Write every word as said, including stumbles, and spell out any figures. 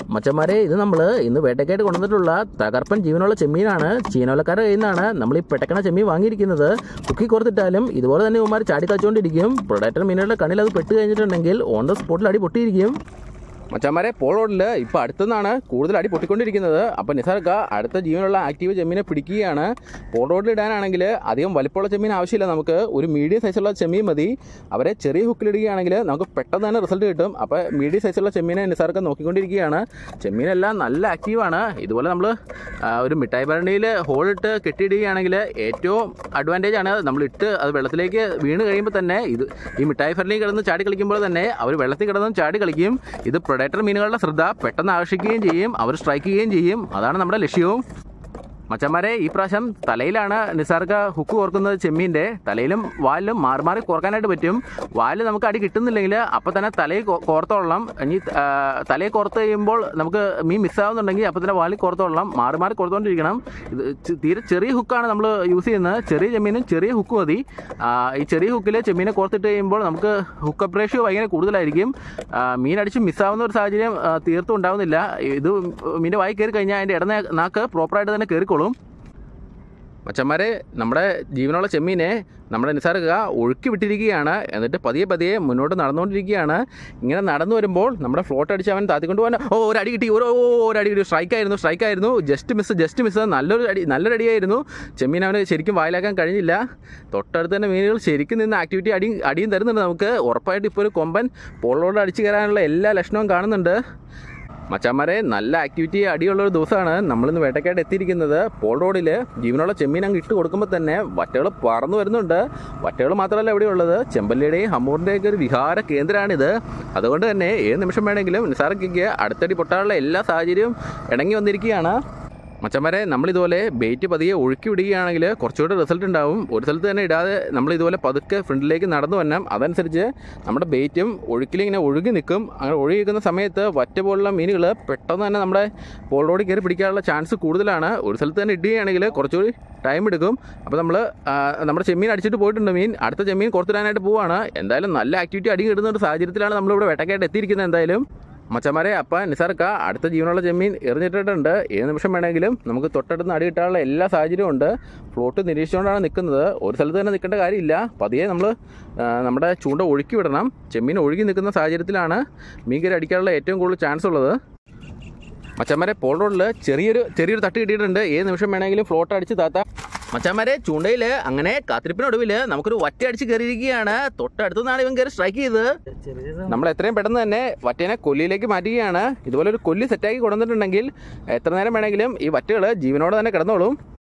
മച്ചന്മാരെ, ഇത് നമ്മൾ ഇന്ന് വേട്ടയ്ക്കായിട്ട് കൊണ്ടുവന്നിട്ടുള്ള തകർപ്പൻ ജീവനുള്ള ചെമ്മീനാണ്. ചീനോലക്കാരുടെ കയ്യിൽ നിന്നാണ് നമ്മൾ ഈ പെട്ടക്കണ ചെമ്മീൻ വാങ്ങിയിരിക്കുന്നത്. കുക്കി കൊടുത്തിട്ടാലും ഇതുപോലെ തന്നെ ഇവന്മാർ ചാടിക്കാച്ചുകൊണ്ടിരിക്കും. പ്രൊഡക്റ്റർ മീനുകളുടെ കണ്ണിൽ അത് പെട്ട് കഴിഞ്ഞിട്ടുണ്ടെങ്കിൽ ഓൺ ദ സ്പോട്ടിൽ അടി പൊട്ടിയിരിക്കും. മച്ചന്മാരെ, പോൾ റോഡിൽ ഇപ്പോൾ അടുത്തുനിന്നാണ് കൂടുതൽ അടി പൊട്ടിക്കൊണ്ടിരിക്കുന്നത്. അപ്പോൾ നിസാർക്ക അടുത്ത ജീവനുള്ള ആക്റ്റീവ് ചെമ്മീനെ പിടിക്കുകയാണ്. പോൾ റോഡിൽ ഇടാനാണെങ്കിൽ അധികം വലിപ്പമുള്ള ചെമ്മീൻ ആവശ്യമില്ല, നമുക്ക് ഒരു മീഡിയം സൈസുള്ള ചെമ്മീൻ മതി. അവരെ ചെറിയ ഹുക്കിലിടുകയാണെങ്കിൽ നമുക്ക് പെട്ടെന്ന് തന്നെ റിസൾട്ട് കിട്ടും. അപ്പോൾ മീഡിയം സൈസുള്ള ചെമ്മീനെ നിസാർക്ക നോക്കിക്കൊണ്ടിരിക്കുകയാണ്. ചെമ്മീനെല്ലാം നല്ല ആക്റ്റീവാണ്. ഇതുപോലെ നമ്മൾ ഒരു മിഠായി ഭരണിയിൽ ഹോളിട്ട് കെട്ടിയിടുകയാണെങ്കിൽ ഏറ്റവും അഡ്വാൻറ്റേജ് ആണ്. നമ്മളിട്ട് അത് വെള്ളത്തിലേക്ക് വീണ് കഴിയുമ്പോൾ തന്നെ ഇത് ഈ മിഠായി ഭരണിയിൽ കിടന്ന് ചാടി കളിക്കുമ്പോൾ തന്നെ അവർ വെള്ളത്തിൽ കിടന്നും ചാടി കളിക്കും. ഇത് പ്രൊഡക്റ്റർ മീനുകളുടെ ശ്രദ്ധ പെട്ടെന്ന് ആകർഷിക്കുകയും ചെയ്യും, അവർ സ്ട്രൈക്ക് ചെയ്യുകയും ചെയ്യും. അതാണ് നമ്മുടെ ലക്ഷ്യവും. മച്ചന്മാരെ, ഈ പ്രാവശ്യം തലയിലാണ് നിസാർക്ക ഹുക്ക് കോർക്കുന്നത്. ചെമ്മീൻ്റെ തലയിലും വാലിലും മാറി മാറി കോർക്കാനായിട്ട് പറ്റും. വാലിൽ നമുക്ക് അടി കിട്ടുന്നില്ലെങ്കിൽ അപ്പോൾ തന്നെ തലയിൽ കോർത്തോളണം. ഇനി തലയിൽ കോർത്ത് കഴിയുമ്പോൾ നമുക്ക് മീൻ മിസ്സാവുന്നുണ്ടെങ്കിൽ അപ്പോൾ തന്നെ വാലിൽ കോർത്തോളണം. മാറി മാറി കോർത്തുകൊണ്ടിരിക്കണം. ഇത് തീരെ ചെറിയ ഹുക്കാണ് നമ്മൾ യൂസ് ചെയ്യുന്നത്. ചെറിയ ചെമ്മീനും ചെറിയ ഹുക്ക് മതി. ഈ ചെറിയ ഹുക്കിൽ ചെമ്മീനെ കോർത്തിട്ട് കഴിയുമ്പോൾ നമുക്ക് ഹുക്ക് അപ്പ് റേഷ്യോ ഭയങ്കര കൂടുതലായിരിക്കും. മീൻ അടിച്ച് മിസ്സാവുന്ന ഒരു സാഹചര്യം തീർത്തും ഉണ്ടാവുന്നില്ല. ഇത് മീൻ്റെ വായി കയറി കഴിഞ്ഞാൽ അതിൻ്റെ ഇട നാക്ക് പ്രോപ്പറായിട്ട് തന്നെ കയറിക്കോളും. മച്ചന്മാരെ, നമ്മുടെ ജീവനുള്ള ചെമ്മീനെ നമ്മുടെ നിസാർക്ക ഒഴുക്കി വിട്ടിരിക്കുകയാണ്. എന്നിട്ട് പതിയെ പതിയെ മുന്നോട്ട് നടന്നുകൊണ്ടിരിക്കുകയാണ്. ഇങ്ങനെ നടന്നു വരുമ്പോൾ നമ്മുടെ ഫ്ലോട്ട് അടിച്ച് അവൻ താത്തിക്കൊണ്ട് പോകാൻ ഓ ഒരു അടി കിട്ടി, ഓരോ ഒരു അടി കിട്ടി. സ്ട്രൈക്കായിരുന്നു സ്ട്രൈക്കായിരുന്നു ജസ്റ്റ് മിസ് ജസ്റ്റ് മിസ് നല്ലൊരു അടി നല്ലൊരു അടിയായിരുന്നു. ചെമ്മീൻ അവന് ശരിക്കും വായിലാക്കാൻ കഴിഞ്ഞില്ല. തൊട്ടടുത്ത് തന്നെ മീനുകൾ ശരിക്കും നിന്ന് ആക്ടിവിറ്റി അടി അടിയും തരുന്നുണ്ട് നമുക്ക്. ഉറപ്പായിട്ട് ഇപ്പോൾ ഒരു കൊമ്പൻ പോളോട് അടിച്ച് കയറാനുള്ള എല്ലാ ലക്ഷണവും കാണുന്നുണ്ട്. മച്ചാന്മാരെ, നല്ല ആക്ടിവിറ്റി അടിയുള്ളൊരു ദിവസമാണ് നമ്മളിന്ന് വേട്ടയ്ക്കായിട്ട് എത്തിയിരിക്കുന്നത്. പോൾ റോഡിൽ ജീവനുള്ള ചെമ്മീൻ അങ്ങ് ഇട്ട് കൊടുക്കുമ്പോൾ തന്നെ വറ്റകൾ പറന്നു വരുന്നുണ്ട്. വറ്റകൾ മാത്രമല്ല ഇവിടെ ഉള്ളത്, ചെമ്പല്ലിയുടെയും ഹമ്മൂറിൻ്റെയൊക്കെ ഒരു വിഹാര കേന്ദ്രമാണിത്. അതുകൊണ്ട് തന്നെ ഏത് നിമിഷം വേണമെങ്കിലും നിസാർക്കയ്ക്ക് അടുത്തടി പൊട്ടാനുള്ള എല്ലാ സാഹചര്യവും ഇണങ്ങി വന്നിരിക്കുകയാണ്. മച്ചന്മാരെ, നമ്മളിതുപോലെ ബെയ്റ്റ് പതിയെ ഒഴുക്കി വിടുകയാണെങ്കിൽ കുറച്ചുകൂടെ റിസൾട്ട് ഉണ്ടാവും. ഒരു സ്ഥലത്ത് തന്നെ ഇടാതെ നമ്മളിതുപോലെ പതുക്കെ ഫ്രണ്ടിലേക്ക് നടന്നു വരണം. അതനുസരിച്ച് നമ്മുടെ ബെയ്റ്റും ഒഴുക്കിലിങ്ങനെ ഒഴുകി നിൽക്കും. അങ്ങനെ ഒഴുകി നിൽക്കുന്ന സമയത്ത് വറ്റ പോലുള്ള മീനുകൾ പെട്ടെന്ന് തന്നെ നമ്മുടെ പോൾ റോഡിൽ കയറി പിടിക്കാനുള്ള ചാൻസ് കൂടുതലാണ്. ഒരു സ്ഥലത്ത് തന്നെ ഇടുകയാണെങ്കിൽ കുറച്ചുകൂടി ടൈം എടുക്കും. അപ്പോൾ നമ്മൾ നമ്മുടെ ചെമ്മീൻ അടിച്ചിട്ട് പോയിട്ടുണ്ട്. മീൻ അടുത്ത ചെമ്മീൻ കൊടുത്തിടാനായിട്ട് പോവുകയാണ്. എന്തായാലും നല്ല ആക്ടിവിറ്റി അടി കിട്ടുന്ന ഒരു സാഹചര്യത്തിലാണ് നമ്മളിവിടെ വേട്ടയ്ക്കായിട്ട് എത്തിയിരിക്കുന്നത്. എന്തായാലും മച്ചന്മാരെ, അപ്പം നിസാർക്ക അടുത്ത ജീവനുള്ള ചെമ്മീൻ എറിഞ്ഞിട്ടിട്ടുണ്ട്. ഏത് നിമിഷം വേണമെങ്കിലും നമുക്ക് തൊട്ടടുത്ത് അടി കിട്ടാനുള്ള എല്ലാ സാഹചര്യവും ഉണ്ട്. ഫ്ലോട്ട് നിരീക്ഷിച്ചുകൊണ്ടാണ് നിൽക്കുന്നത്. ഒരു സ്ഥലത്ത് തന്നെ നിൽക്കേണ്ട കാര്യമില്ല. പതിയെ നമ്മൾ നമ്മുടെ ചൂണ്ട ഒഴുക്കി വിടണം. ചെമ്മീൻ ഒഴുകി നിൽക്കുന്ന സാഹചര്യത്തിലാണ് മീൻ കയറി അടിക്കാനുള്ള ഏറ്റവും കൂടുതൽ ചാൻസ് ഉള്ളത്. മച്ചന്മാരെ, പോൾ റോഡിൽ ചെറിയൊരു ചെറിയൊരു തട്ട് കിട്ടിയിട്ടുണ്ട്. ഏത് നിമിഷം വേണമെങ്കിലും ഫ്ലോട്ട് അടിച്ച് താത്താം. മച്ചന്മാരെ, ചൂണ്ടയിൽ അങ്ങനെ കാത്തിരിപ്പിനൊടുവിൽ നമുക്കൊരു വറ്റ അടിച്ച് കയറിയിരിക്കുകയാണ്. തൊട്ടടുത്തുനിന്നാണ് ഇവൻ കയറി സ്ട്രൈക്ക് ചെയ്ത്. നമ്മൾ എത്രയും പെട്ടെന്ന് തന്നെ വറ്റേനെ കൊല്ലിയിലേക്ക് മാറ്റുകയാണ്. ഇതുപോലെ ഒരു കൊല്ലി സെറ്റാക്കി കൊണ്ടുവന്നിട്ടുണ്ടെങ്കിൽ എത്ര നേരം വേണമെങ്കിലും ഈ വറ്റകൾ ജീവനോടെ തന്നെ കിടന്നോളും.